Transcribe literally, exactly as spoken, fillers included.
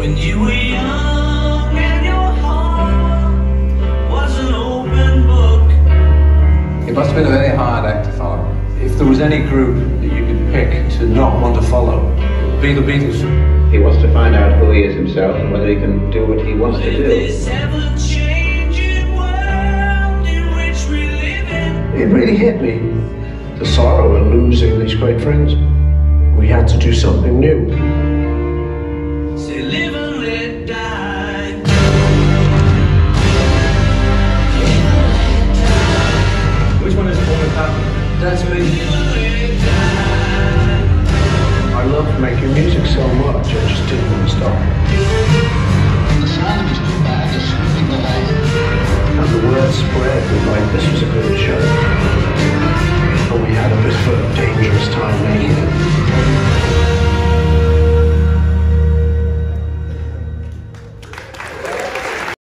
When you were young and your heart was an open book. It must have been a very hard act to follow. If there was any group that you could pick to not want to follow, it would be the Beatles. He wants to find out who he is himself and whether he can do what he wants to do. This ever-changing world in which we live in. It really hit me, the sorrow of losing these great friends. We had to do something new.